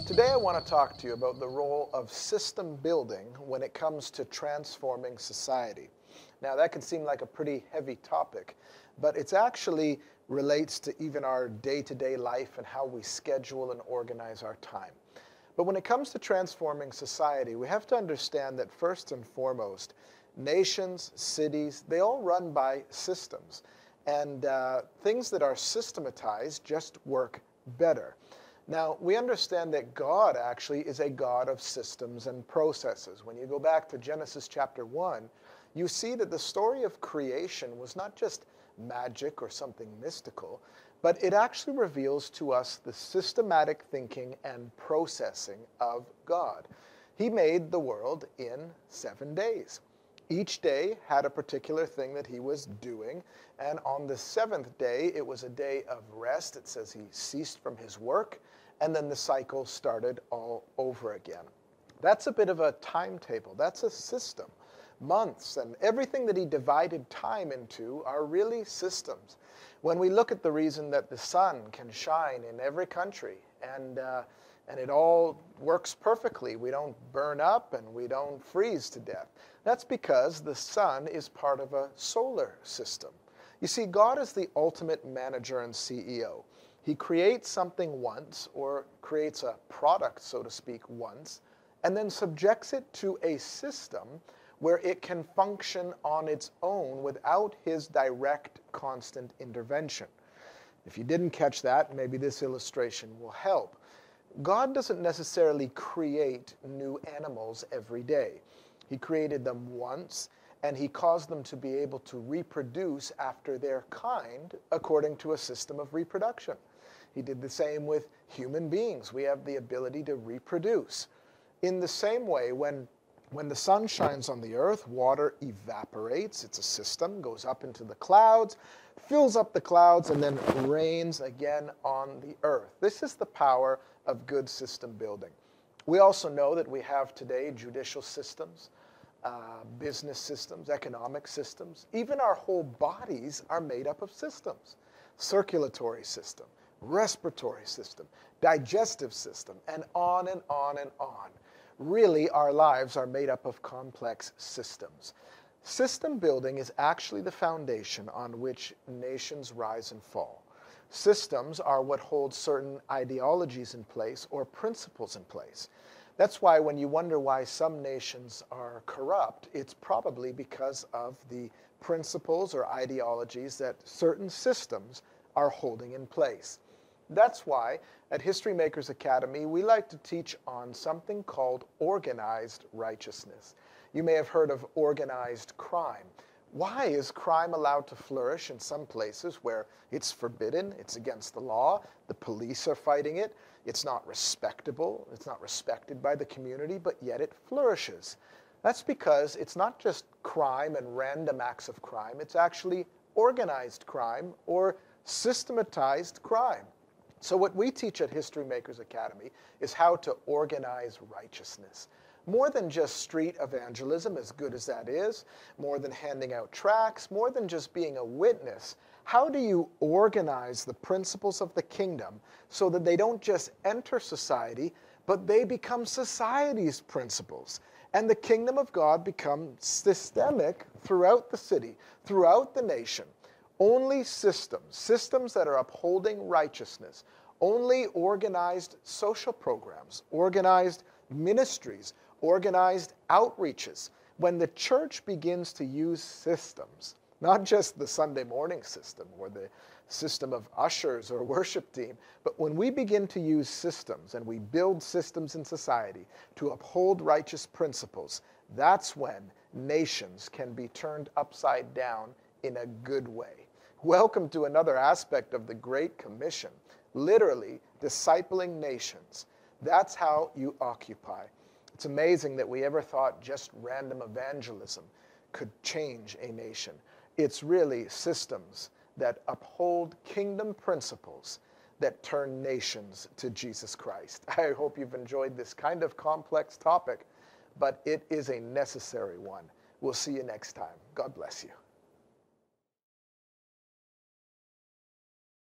Today I want to talk to you about the role of system building when it comes to transforming society. Now that can seem like a pretty heavy topic, but it actually relates to even our day-to-day life and how we schedule and organize our time. But when it comes to transforming society, we have to understand that first and foremost, nations, cities, they all run by systems. And things that are systematized just work better. Now, we understand that God actually is a God of systems and processes. When you go back to Genesis chapter 1, you see that the story of creation was not just magic or something mystical, but it actually reveals to us the systematic thinking and processing of God. He made the world in 7 days. Each day had a particular thing that he was doing, and on the seventh day, it was a day of rest. It says he ceased from his work, and then the cycle started all over again. That's a bit of a timetable. That's a system. Months and everything that he divided time into are really systems. When we look at the reason that the sun can shine in every country and it all works perfectly. We don't burn up and we don't freeze to death. That's because the sun is part of a solar system. You see, God is the ultimate manager and CEO. He creates something once, or creates a product, so to speak, once, and then subjects it to a system where it can function on its own without his direct, constant intervention. If you didn't catch that, maybe this illustration will help. God doesn't necessarily create new animals every day. He created them once, and he caused them to be able to reproduce after their kind according to a system of reproduction. He did the same with human beings. We have the ability to reproduce. In the same way, when the sun shines on the earth, water evaporates. It's a system, goes up into the clouds, fills up the clouds, and then rains again on the earth. This is the power of good system building. We also know that we have today judicial systems, business systems, economic systems. Even our whole bodies are made up of systems. Circulatory system, respiratory system, digestive system, and on and on and on. Really, our lives are made up of complex systems. System building is actually the foundation on which nations rise and fall. Systems are what holds certain ideologies in place or principles in place. That's why when you wonder why some nations are corrupt, it's probably because of the principles or ideologies that certain systems are holding in place. That's why at History Makers Academy, we like to teach on something called organized righteousness. You may have heard of organized crime. Why is crime allowed to flourish in some places where it's forbidden, it's against the law, the police are fighting it, it's not respectable, it's not respected by the community, but yet it flourishes? That's because it's not just crime and random acts of crime, it's actually organized crime or systematized crime. So what we teach at History Makers Academy is how to organize righteousness. More than just street evangelism, as good as that is, more than handing out tracts, more than just being a witness, how do you organize the principles of the kingdom so that they don't just enter society, but they become society's principles? And the kingdom of God becomes systemic throughout the city, throughout the nation. Only systems that are upholding righteousness, only organized social programs, organized ministries, organized outreaches. When the church begins to use systems, not just the Sunday morning system or the system of ushers or worship team, but when we begin to use systems and we build systems in society to uphold righteous principles, that's when nations can be turned upside down in a good way. Welcome to another aspect of the Great Commission, literally discipling nations. That's how you occupy. It's amazing that we ever thought just random evangelism could change a nation. It's really systems that uphold kingdom principles that turn nations to Jesus Christ. I hope you've enjoyed this kind of complex topic, but it is a necessary one. We'll see you next time. God bless you.